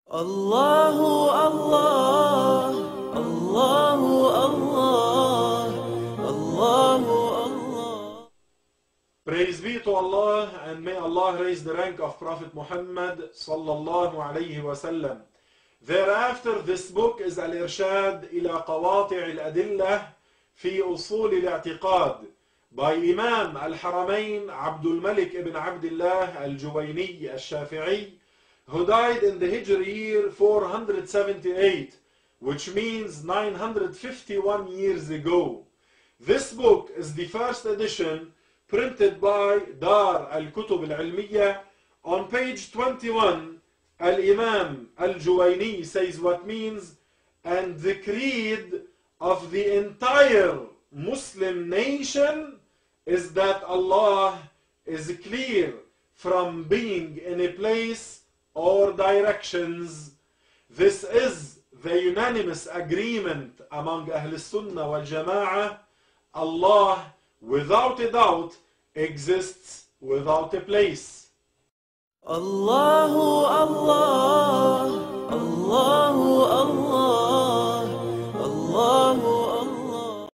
الله الله الله الله الله الله. Praise be to Allah, and may Allah raise the rank of Prophet Muhammad sallallahu alayhi wa sallam. Thereafter, this book is Al-Irshad ila Qawati' al-Adillah fi Usul al-I'tiqad by Imam Al-Haramain Abdul Malik ibn Abdullah Al-Juwayni Al-Shafi'i, who died in the Hijri year 478, which means 951 years ago. This book is the first edition printed by Dar al-Kutub al-Ilmiyyah. On page 21, Al-Imam Al-Juwayni says what means, and the creed of the entire Muslim nation is that Allah is clear from being in a place or directions. This is the unanimous agreement among Ahl Sunnah wal Jama'ah. Allah, without a doubt, exists without a place. الله الله